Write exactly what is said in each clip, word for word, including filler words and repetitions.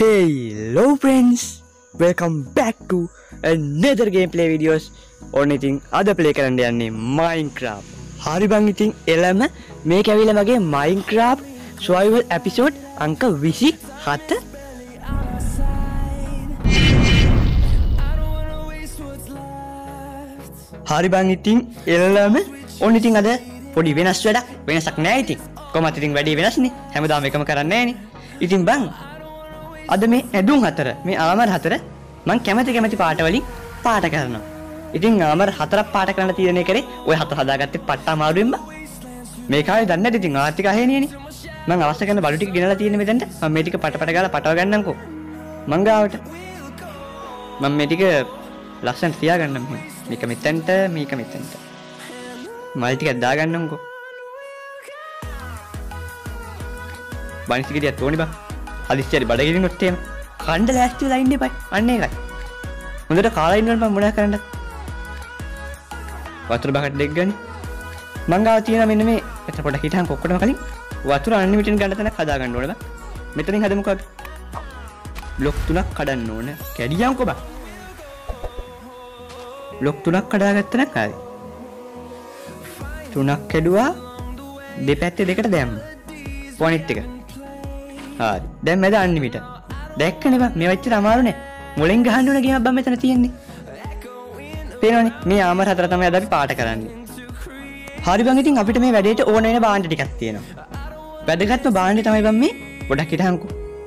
Hello friends, welcome back to another gameplay videos. ඔන්න ඉතින් අද play කරන්න යන්නේ Minecraft. හරි බං ඉතින් එළම මේක ඇවිල්ලා මගේ Minecraft survival episode අංක විසි හත. හරි බං ඉතින් එළම ඔන්න ඉතින් අද පොඩි වෙනස් වැඩක් වෙනසක් නෑ ඉතින්. කොහොමද ඉතින් වැඩි වෙනස්නේ. හැමදාම එකම කරන්නේ නෑනේ. ඉතින් බං අද මේ ඇඳුම් හතර මේ ආමර හතර මං කැමති කැමති පාට වලින් පාට කරනවා. ඉතින් ආමර හතරක් පාට කරන්න තීරණය කරේ ඔය හතර හදාගත්තේ පට්ට අමාරුවෙන් බං. මේ කාලේ දන්නේ නැති ඉතින් ආර්ථික අහේනියනේ. මං අවශ්‍ය කරන බඩු ටික ගෙනලා තියෙන්නේ මෙතනට. මම මේ ටික පට පට ගාලා පටව ගන්නම්කෝ. මං ගාවට. මම මේ ටික ලස්සනට තියාගන්නම් මෙහෙම. මේක මෙතනට මේක මෙතනට. මල් ටිකක් දාගන්නම්කෝ. බණිසිකේදී තෝනි බං. හදිස්සියට බඩගිනිනොත් එහෙම කණ්ඩ ලෑස්ති වෙලා ඉන්න එපා. අන්න ඒකයි. හොඳට කාලා ඉන්නවනම් මම මොනා කරන්නද? වතුර බකට් දෙක ගන්න. මං ගාව තියෙනවා මෙන්න මේ එතන පොඩක් හිටහන් කොක්කොටම කලින් වතුර අන්ලිමිටඩ් ගන්න තැනක් හදා ගන්න ඕනේ බං. මෙතනින් හදමුකෝ අපි. බ්ලොක් තුනක් කඩන්න ඕනේ. කැඩියම්කෝ බං. බ්ලොක් තුනක් කඩාගත්ත නම් හරි. තුනක් කැඩුවා දෙපැත්තේ දෙකට දැම්මා. පොයින්ට් එක. හරි. දැන් මැද අන්ලිමිට. දැක්කනේ බං මේ වෙච්චර අමාරු නේ. මුලින් ගහන්න ඕන ගේමක් බං මෙතන තියෙන්නේ. පේනවනේ මේ ආමර හතර තමයි අද අපි පාට කරන්නේ. හරි බං ඉතින් අපිට මේ වැඩේට ඕන වෙන භාණ්ඩ ටිකක් තියෙනවා. වැදගත්ම භාණ්ඩේ තමයි බං මේ පොඩක් හිටහන්කෝ.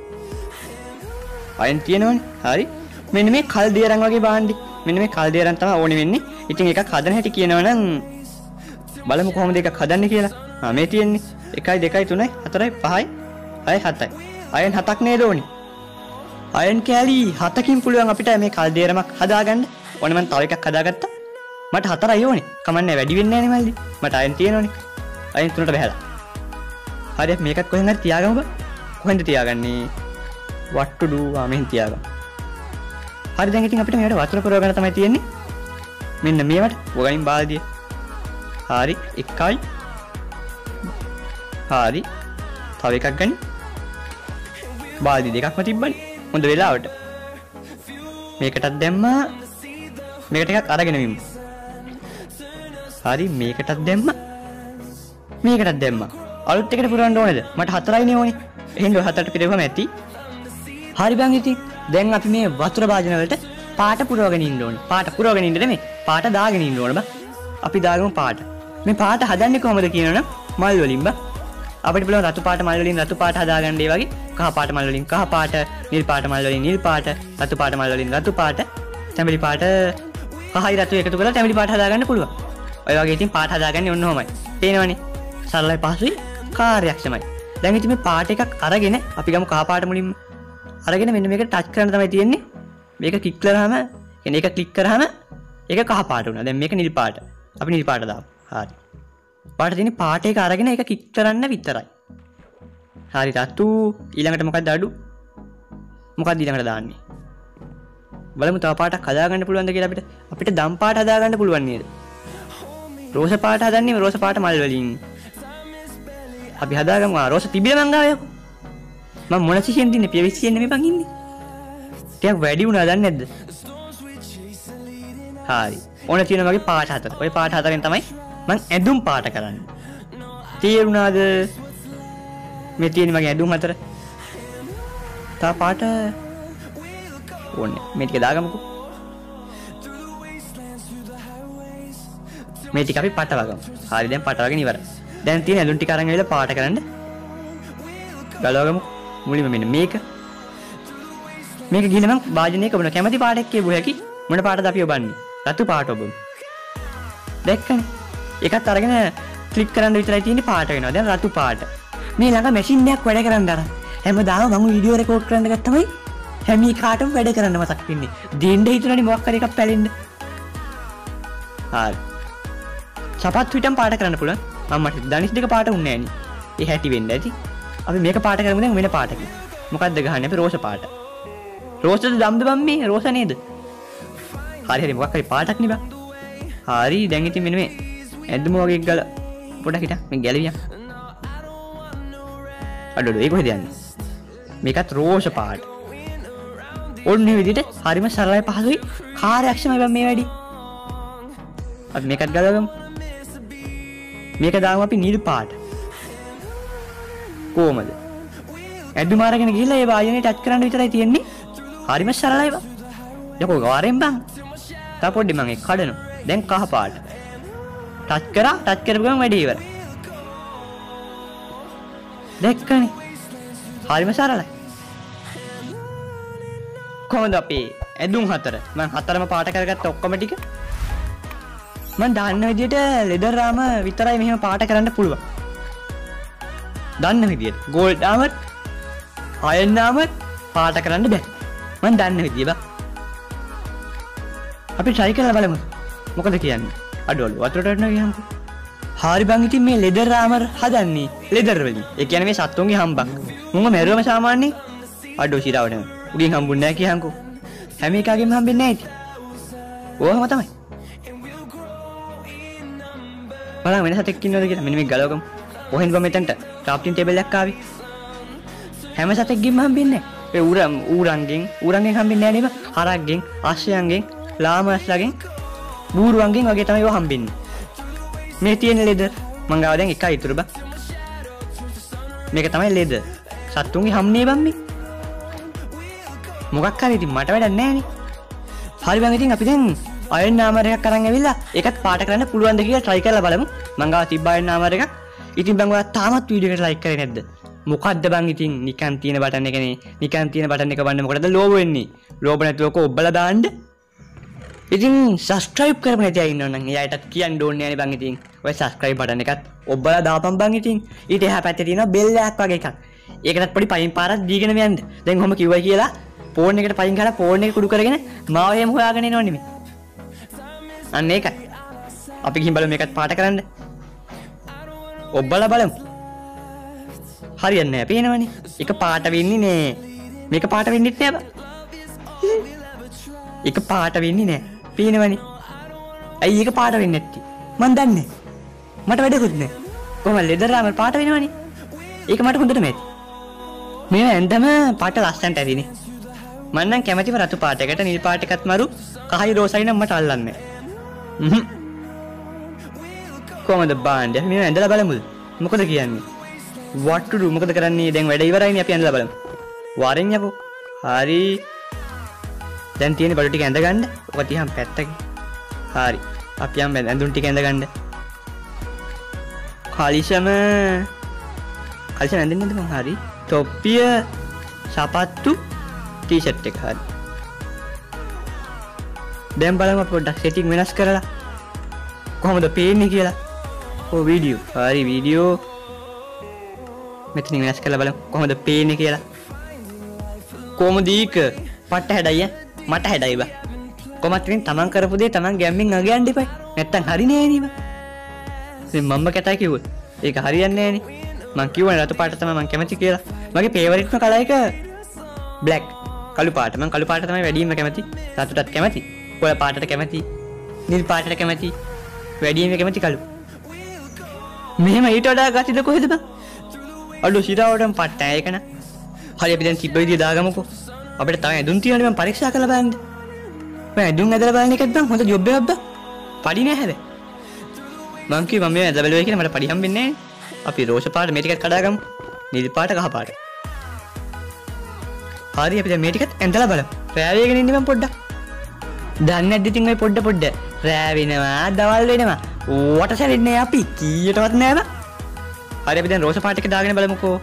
අයන් තියෙනවනේ. හරි. මෙන්න මේ කල් දියරන් වගේ භාණ්ඩේ. මෙන්න මේ කල් දියරන් තමයි ඕනේ වෙන්නේ. ඉතින් එකක් හදන හැටි කියනවනම් බලමු කොහොමද එකක් හදන්නේ කියලා. ආ මේ තියෙන්නේ එකයි දෙකයි තුනයි හතරයි පහයි හයයි හතයි. අයන් හතක් නේද ඕනේ. අයන් කැලි හතකින් පුළුවන් අපිට මේ කල් දියරමක් හදාගන්න. ඕනේ මම තව එකක් හදාගත්තා. මට හතරයි ඕනේ. කමන්නේ වැඩි වෙන්නේ නැහැ නේ මල්ලි. මට අයන් තියෙනවනේ. අයන් තුනට බහැලා. හරි අපි මේකත් කොහෙන් හරි තියාගමු බං. කොහෙන්ද තියාගන්නේ? what to do ආ මෙහෙන් තියාගමු. හරි දැන් ඉතින් අපිට මේකට වතුර පුරව ගන්න තමයි තියෙන්නේ. මෙන්න මේවට වගයින් බාල්දිය. හරි එකයි. හරි. තව එකක් ගන්න. බාල්දි දෙකක්ම තිබ්බනේ. හොඳ වෙලාවට. මේකටත් දැම්මා. මේකට එකක් අරගෙන විමු. හරි මේකටත් දැම්මා. මේකටත් දැම්මා. අලුත් එකට පුරවන්න ඕනේද? මට හතරයිනේ ඕනේ. එහෙනම් ඔය හතරට පිරෙවම ඇති. හරි බං ඉතින් දැන් අපි මේ වතුර භාජන වලට පාට පුරවගෙන ඉන්න ඕනේ. පාට පුරවගෙන ඉන්න නෙමෙයි. පාට දාගෙන ඉන්න ඕනේ බං. අපි දාගමු පාට. මේ පාට හදන්නේ කොහොමද කියනවනම් මල් වලින් බං. අපිට පුළුවන් රතු පාට මල් වලින් රතු පාට හදාගන්න ඒ වගේ කහ පාට මල් වලින් කහ පාට නිල් පාට මල් වලින් නිල් පාට රතු පාට මල් වලින් රතු පාට තැඹිලි පාට කහයි රතු එකතු කරලා තැඹිලි පාට හදාගන්න පුළුවන්. ඔය වගේ ඉතින් පාට හදාගන්නේ ඔන්න ඔහමයි. පේනවනේ. සරලයි පහසුයි කාර්යක්ෂමයි. දැන් ඉතින් මේ පාට එකක් අරගෙන අපි ගමු කහ පාට මුලින්ම. අරගෙන මෙන්න මේක ටච් කරන්න තමයි තියෙන්නේ. මේක ක්ලික් කරාම කියන්නේ ඒක ක්ලික් කරාම ඒක කහ පාට වුණා. දැන් මේක නිල් පාට. අපි නිල් පාට දාමු. හරි. පාට තියෙන පාට එක අරගෙන ඒක ක්ලික් කරන්න විතරයි. හරි රතු ඊළඟට මොකක්ද අඩු? මොකක්ද ඊළඟට දාන්නේ? බලමු තව පාටක් හදාගන්න පුළුවන්ද කියලා අපිට. අපිට දම් පාට හදාගන්න පුළුවන් නේද? රෝස පාට හදන්නේ රෝස පාට මල් වලින්. අපි හදාගමු. ආ රෝස තිබිලා මං ගාව යකෝ. මම මොන සිෂෙන් දින්නේ පිය විශ්යෙන් නෙමෙයි බං ඉන්නේ. ටිකක් වැඩි වුණා දන්නේ නැද්ද? හරි. ඕන තියෙන වගේ පාට හතර. ඔය පාට හතරෙන් තමයි මං ඇඳුම් පාට කරන්නේ. තේරුණාද? මේ තියෙන මගේ ඇඳුම් හතර. තා පාට ඕනේ. මේ ටික දාගමුකෝ. මේ ටික අපි පටවගමු. හරි දැන් පටවගෙන ඉවරයි. දැන් තියෙන ඇඳුම් ටික අරන් ඇවිල්ලා පාට කරන්න. ගලවගමු. මුලින්ම මෙන්න මේක. මේක ගිහින් මම වාජනයක ඔබන කැමති පාටක් කියපු හැකි මොන පාටද අපි ඔබන්නේ? රතු පාට ඔබමු. දැක්කනේ. එකත් අරගෙන ක්ලික් කරන්න විතරයි තියෙන්නේ පාට වෙනවා. දැන් රතු පාට. මේ ළඟ මැෂින් එකක් වැඩ කරන්න අර. හැමදාම මම වීඩියෝ රෙකෝඩ් කරන්න ගත්තමයි හැම එකකටම වැඩ කරන්න මතක් වෙන්නේ. දෙන්න හිතුණානේ මොකක් හරි එකක් පැලෙන්න. හරි. සපත් පිටම් පාට කරන්න පුළුවන්. මම දනිස් දෙක පාට උන්නේ නෑනේ. ඒ හැටි වෙන්න ඇති. අපි මේක පාට කරමු දැන් වෙන පාටකින්. මොකක්ද ගහන්නේ අපි රෝස පාට. රෝසද දම්ද බම් මේ රෝස නේද? හරි හරි මොකක් හරි පාටක් නේ බං. හරි දැන් ඉතින් මෙන්න මේ ඇඳුම වගේ ගල පොඩක් හිටා මේ ගැලවියක්. අඩෝ ඒක කොහෙද යන්නේ? මේකත් රෝස පාට. ඔන්න මේ විදිහට හරිම සරලයි පහසුයි කාර්යක්ෂමයි බං මේ වැඩි. අපි මේකත් ගලවමු. මේක දාමු අපි නිල් පාට. කොහමද? ඇඳුම අරගෙන ගිහලා ඒ වායනේ ටච් කරන්න විතරයි තියෙන්නේ. හරිම සරලයි බං. යකෝ ගාරෙන් බං. තා පොඩ්ඩි මම ඒක කඩනවා. දැන් කහ පාට. ටච් කරා ටච් කරපු ගමන් වැඩි ඉවරයි. දැක්කනේ. හරිම සරලයි. කොහොමද අපි ඇඳුම් හතර මම හතරම පාට කරගත්ත ඔක්කොම ටික මම දාන්න විදියට ලෙදර් රාම විතරයි මෙහෙම පාට කරන්න පුළුවන්. දන්න විදියට ගෝල්ඩ් ආමර් අයන් ආමර් පාට කරන්න බෑ. මම දන්න විදිය බා. අපි try කරලා බලමු. මොකද කියන්නේ? අඩවලු වතුරට වටනවා කියහන්කෝ. හරි බං ඉතින් මේ ලෙදර් ආමර් හදන්නේ ලෙදර් වලින්. ඒ කියන්නේ මේ සත්තුන්ගේ හම්බක්. මුංග මැරුවම සාමාන්‍යයෙන් අඩෝ සිරාවට උගෙන් හම්බුන්නේ නැහැ කියහන්කෝ. හැම එකගෙම හම්බෙන්නේ නැහැ ඉතින්. ඕවම තමයි. බලන්න වෙන සතෙක් ඉන්නවද කියලා. මෙන්න මේ ගලවගමු. කොහෙන්ද බං මෙතනට ක්‍රාෆ්ටින් ටේබල් එකක් ආවේ. හැම සතෙක්ගෙම හම්බෙන්නේ නැහැ. ඒ ඌරන් ඌරන්ගෙන් ඌරන්ගෙන් හම්බෙන්නේ නැහැ නේද? හරක්ගෙන්, අශ්වයන්ගෙන්, ලාමස්ලාගෙන්, බූරුවන්ගෙන් වගේ තමයි ඒවා හම්බෙන්නේ. මේ තියෙන ලෙදර් මං ගාව දැන් එකයි ඉතුරු බං. මේක තමයි ලෙදර්. සත්තුන්ගේ හම්නේ බං මේ. මොකක් හරි ඉතින් මට වැඩක් නැහැ නේ. හරි බං ඉතින් අපි දැන් අයන් නාමර එකක් අරන් ඇවිල්ලා ඒකත් පාට කරන්න පුළුවන්ද කියලා try කරලා බලමු. මං ගාව තිබ්බ අයන් නාමර එකක්. ඉතින් බං ඔයා තාමත් වීඩියෝ එකට like කරේ නැද්ද? මොකද්ද බං ඉතින් නිකන් තියෙන බටන් එකනේ. නිකන් තියෙන බටන් එක වන්න මොකටද ලෝබ වෙන්නේ? ලෝබ නැතුව ඔක ඔබලා දාන්න. ඉතින් subscribe කරපු නැති අය ඉන්නවනම් එයාටත් කියන්න ඕනේ නෑනේ බං ඉතින්. ඔය subscribe බටන් එකත් ඔබලා දාපන් බං ඉතින්. ඊට එහා පැත්තේ තියෙනවා bell එකක් වගේ එකක්. ඒකටත් පොඩි පයින් පාරක් දීගෙන යන්න. දැන් කොහොම කිව්වයි කියලා ෆෝන් එකට පයින් ගහලා ෆෝන් එක කුඩු කරගෙන මාව එහෙම හොයාගෙන එනව නෙමෙයි. අන්න ඒකයි. අපි ගිහින් බලමු මේකත් පාට කරන්න. ඔබලා බලමු. හරියන්නේ නැහැ පේනවනේ. එක පාට වෙන්නේ නෑ. මේක පාට වෙන්නෙත් නෑ බං. එක පාට වෙන්නේ නෑ. පේනවනේ. ඇයි එක පාට වෙන්නේ නැත්තේ? මන් දන්නේ. මට වැඩකුත් නෑ. කොහමද ලෙදර් ආමර් පාට වෙනවනේ. ඒක මට හොඳටම ඇති. මේ ඇඳම පාට ලස්සනට ඇතිනේ. මම නම් කැමතිම රතු පාටයකට නිල් පාට එකත් මරු කහයි රෝසයි නම් මට අල්ලන්නේ නැහැ. කොහමද බාන්නේ? අපි මේ ඇඳලා බලමුද? මොකද කියන්නේ? what to do මොකද කරන්නේ? දැන් වැඩ ඉවරයිනේ අපි ඇඳලා බලමු. වරෙන් යකෝ. හරි. දැන් තියෙන බඩු ටික ඇඳ ගන්න. ඔක තියහම පැත්තක. හරි. අපි යම් ඇඳුම් ටික ඇඳ ගන්න. කාලිෂම කාලිෂම ඇඳින්නද මං? හරි. තොප්පිය, සපත්තු, ටී-ෂර්ට් එක හරි. දැන් බලමු පොඩ්ඩක් සෙටින් වෙනස් කරලා කොහොමද පේන්නේ කියලා. ඔව් වීඩියෝ. හරි වීඩියෝ. මෙතනින් වෙනස් කරලා බලමු කොහොමද පේන්නේ කියලා. කොහොමද ඊක? පට්ට හැඩයි මට හැඩයි බා. කොහොමත් ඉතින් තමන් කරපු දේ තමන් ගැම්මින් අගයන් දෙපයි. නැත්තම් හරිනේ නේද? ඉතින් මම්ම කතා කිව්වොත් ඒක හරියන්නේ නෑනේ. මං කිව්වනේ රතු පාට තමයි මං කැමති කියලා. මගේ ෆේවරිට්ම කලර් එක බ්ලැක්. කළු පාට. මං කළු පාට තමයි වැඩියෙන්ම කැමති. රතුටත් කැමති. කොළ පාටට කැමති. නිල් පාටට කැමති. වැඩියෙන්ම කැමති කළු. මෙහෙම ඊට වඩා ගතිද කොහෙද බං? අඩෝ සිරාවටම පට්ටයි ඒක න. හරි අපි දැන් තිබ්බ විදිය දාගමුකෝ. අපිට තව ඇඳුම් තියෙනවනේ මම පරීක්ෂා කරලා බලන්න. මම ඇඳුම් ඇදලා බලන එකත් බං හොඳ ජොබ් එකක් බං. පඩි නෑ හැබැයි. මං කිව්වා මම ඇදලා බලුවයි කියලා මට පඩි හම්බෙන්නේ නෑ. අපි රෝස පාට මේ ටිකත් කඩාගමු. නිල් පාට කහ පාට. හරි අපි දැන් මේ ටිකත් ඇඳලා බලමු. රෑ වේගෙන ඉන්න මම පොඩ්ඩක්. දන්නේ නැද්ද ඉතින් ඔය පොඩ පොඩ රෑ වෙනවා දවල් වෙනවා. ඕවට සැලෙන්නේ අපි කීයටවත් නෑ බං. හරි අපි දැන් රෝස පාට එක දාගෙන බලමුකෝ.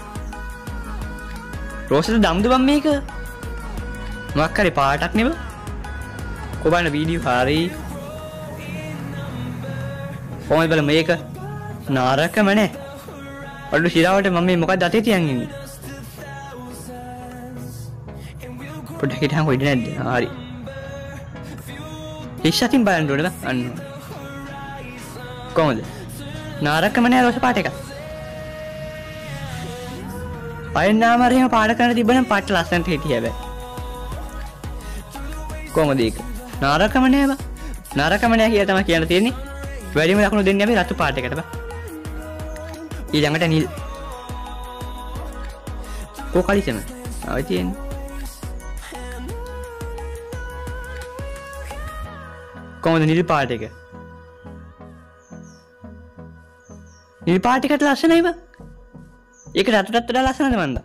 රෝසද දම්ද බං මේක? මොකක් හරි පාටක් නේ බං. කොබන්න වීඩියෝ හරි. කොහොමද බලමු මේක? නාරකම නෑ. අඩු සිරාවට මම මේ මොකක්ද අතේ තියන් ඉන්නේ? පොඩ්ඩක් හිටහන් කොයිද නැද්ද? හරි. ඉස්සතින් බලන්න ඕනේ බං. අන්න. කොහොමද? නාරකම නෑ රෝස පාට එක. අයන් නාමර එහෙම පාට කරන්න තිබ්බනම් පාට ලස්සනට හිටිය හැබැයි. කොහොමද ඒක? නාරකම නෑ බං. නාරකම නෑ කියලා තමයි කියන්න තියෙන්නේ. වැඩිම ලකුණු දෙන්නේ අපි රතු පාට එකට බං. ඊළඟට නිල්. කො කලිසම. ආයි තියෙන්නේ. කොහොමද නිල් පාට එක? නිල් පාට එකට ලස්සනයි බං. ඒක රතුටත් වඩා ලස්සනද මන්ද?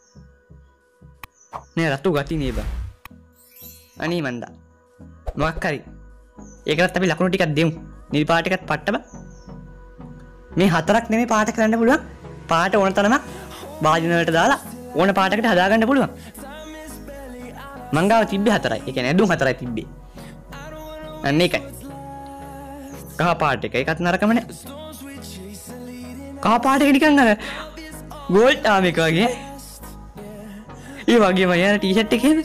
නෑ රතු ගති නේ බං. අනේ මන්ද. මොකක් හරි. ඒකටත් අපි ලකුණු ටිකක් දෙමු. නිල් පාට එකත් පට්ට බං. මේ හතරක් නෙමෙයි පාට කරන්න පුළුවන්. පාට ඕන තරමක් වාදින වලට දාලා ඕන පාටකට හදාගන්න පුළුවන්. මං ගාව තිබ්බේ හතරයි. ඒ කියන්නේ ඇඳුම් හතරයි තිබ්බේ. අන්න ඒකයි. කහ පාට එක. ඒකත් නරකම නෑ. කහ පාට එක නිකන් අර ගෝල්ඩ් ආම් එක වගේ. ඒ වගේම යන ටී-ෂර්ට් එකේද?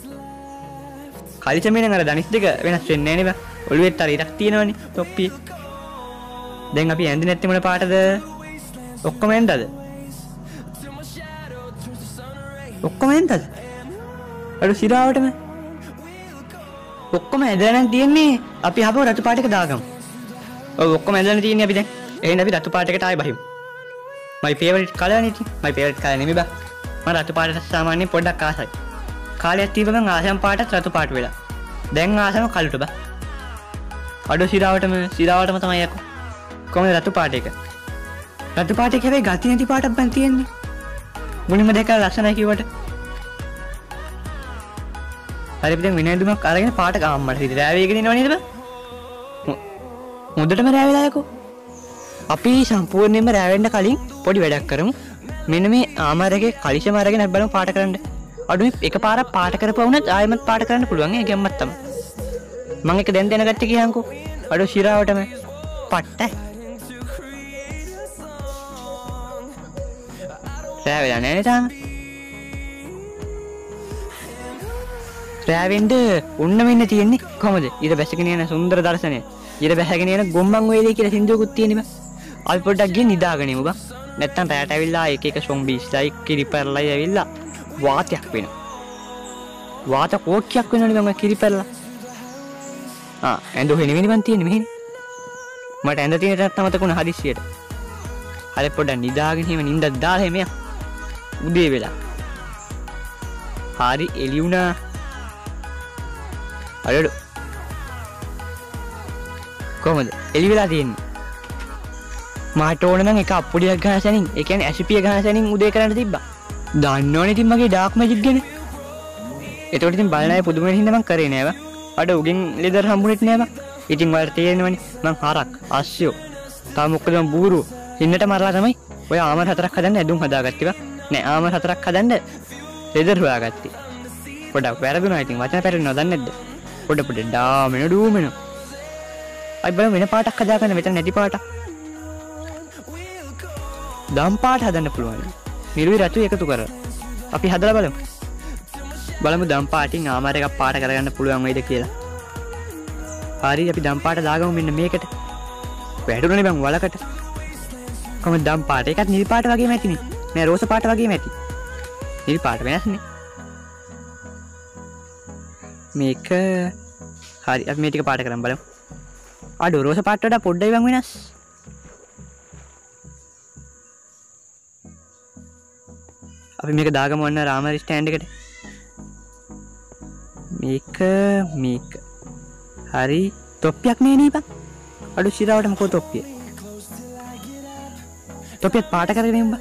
කලිසමේ නම් අර දනිස් දෙක වෙනස් වෙන්නේ නෑ නේ බං. ඔළුවෙත් අර ඉරක් තියෙනවනේ තොප්පිය. දැන් අපි ඇඳි නැත්තේ මොන පාටද? ඔක්කොම ඇඳද? ඔක්කොම ඇඳද? අර සිරාවටම ඔක්කොම ඇදලා නම් තියෙන්නේ. අපි හබව රතු පාට එක දාගමු. ඔව් ඔක්කොම ඇදලා තියෙන්නේ අපි දැන්. එහෙනම් අපි රතු පාට එකට ආයෙ බහිමු. my favorite color නේ ඉතින්. my favorite color නෙමෙයි බා. මම රතු පාටට සාමාන්‍යයෙන් පොඩ්ඩක් ආසයි. කාලයක් තිබ්බම ආසම් පාටත් රතු පාට වෙලා. දැන් ආසම කළුට බා. අඩෝ සිරාවටම සිරාවටම තමයි යකෝ. කොහොමද රතු පාට එක? රතු පාට එක හැබැයි ගති නැති පාටක් බන් තියෙන්නේ. මුලින්ම දැක්කම ලස්සනයි කිව්වට. හරි අපි දැන් විනයදුමක් අරගෙන පාට ගාම්මට හිටිය. රෑවේගෙන ඉනව නේද බං? මුදටම රෑවෙලා යකෝ. අපි සම්පූර්ණයෙන්ම රෑවෙන්න කලින් පොඩි වැඩක් කරමු. මෙන්න මේ ආමාරයේ කලිෂම අරගෙන අපි බලමු පාට කරන්න. අඩු මේ එකපාරක් පාට කරපුවුනත් ආයෙමත් පාට කරන්න පුළුවන්. ඒ ගැම්මක් තමයි. මම එක දැන් දැනගත්තේ කියහන්කෝ. අඩු ශිරාවටම පට්ට. රෑවෙලා නැහැ නේ තාම. රෑවෙන්න උන්න මෙන්න තියෙන්නේ කොහමද? ඊට බැසගෙන යන සුන්දර දර්ශනය. ඊට බැසගෙන යන ගොම්මන් වේලේ කියලා සින්දුවකුත් තියෙන්නේ බං. අපි පොඩ්ඩක් ගිහින් නිදාගෙන ඉමු බං. නැත්තම් රැට ඇවිල්ලා එක එක සොම්බීස්ලයි කිරිපැරලයි ඇවිල්ලා වාතයක් වෙනවා. වාත කෝක්කියක් වෙනවනේ බං ඔය කිරිපැරලා. ආ ඇඳෝ හෙනෙවෙනි බං තියෙන්නේ මෙහෙනේ. මට ඇඳ තියෙන තැනත් අමතකුණා හදිස්සියට. හරි පොඩ්ඩක් නිදාගෙන හිම නිින්දක් දාලා එමෙයා. උදේ වෙලා. හරි එළි වුණා. අරඩු. කොහමද? එළි වෙලා තියෙන්නේ. මාට ඕන නම් එක අප්පුඩියක් ගහන සැනින්, ඒ කියන්නේ ඇසිපිය ගහන සැනින් උදේ කරන්න තිබ්බා. දන්නවනේ ඉතින් මගේ ඩාර්ක් මැජික් ගැන. ඒතකොට ඉතින් බලන අය පුදුම වෙන හින්දා මං කරේ නෑ බං. අඩ උගෙන් ලෙදර් හම්බුනේත් නෑ බං. ඉතින් ඔයාලට තේරෙනවනේ මං හරක්, අස්සයෝ, තාම මොකද මං බූරුව. හින්නට මරලා තමයි ඔය ආමර හතරක් හදන්න ඇඳුම් හදාගත්තේ බං. නෑ ආමර හතරක් හදන්න ලෙදර් හොයාගත්තේ. පොඩක් වැරදුනා ඉතින් වචන පැරෙන්නව දන්නේ නැද්ද? පොඩ පොඩ ඩාමෙන ඩූමෙන. අයි බලමු වෙන පාටක් හදාගන්න මෙතන නැති පාටක්. දම් පාට හදන්න පුළුවන්. නිරුයි රතු එකතු කරලා. අපි හදලා බලමු. බලමු දම් පාටින් ආමාර එකක් පාට කරගන්න පුළුවන් වෙයිද කියලා. හරි අපි දම් පාට දාගමු මෙන්න මේකට. වැටුණනේ බං වලකට. කොහොමද දම් පාට? ඒකත් නිල් පාට වගේම ඇතිනේ. නෑ රෝස පාට වගේම ඇති. නිල් පාට වෙනස්නේ. මේක හරි අපි මේ ටික පාට කරන් බලමු. අඩෝ රෝස පාට වඩා පොඩ්ඩයි බං වෙනස්. අපි මේක දාගමු අන්න රාමරි ස්ටෑන්ඩ් එකට. මේක මේක හරි තොප්පියක් නේ නේ බං. අඩු ශිරාවට මොකෝ තොප්පිය. තොප්පියත් පාට කරගෙන ඉන්න බං.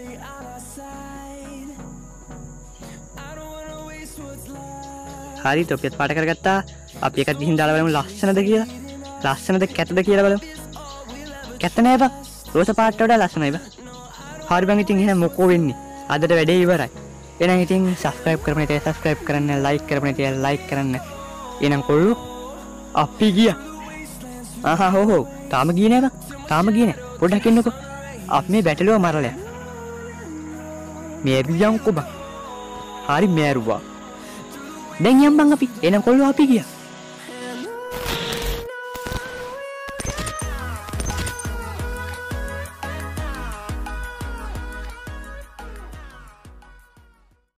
හරි තොප්පියත් පාට කරගත්තා. අපි එකත් ගිහින් දාලා බලමු ලස්සනද කියලා. ලස්සනද කැතද කියලා බලමු. කැත නෑ බං. රෝස පාට වඩා ලස්සනයි බං. හරි බං ඉතින් එහෙනම් මොකෝ වෙන්නේ? අදට වැඩේ ඉවරයි. එහෙනම් ඉතින් subscribe කරපු නැති අය subscribe කරන්න, like කරපු නැති අය like කරන්න. එහෙනම් කොල්ලෝ අපි ගියා. ආහා හෝ හෝ තාම ගියේ නෑ බං. තාම ගියේ නෑ. පොඩ්ඩක් ඉන්නකෝ. අපි මේ බැටළුව මරලා. මේ ඇවියන්කෝ බං. හරි මෑරුවා. දැන් යම් බං අපි. එහෙනම් කොල්ලෝ අපි ගියා.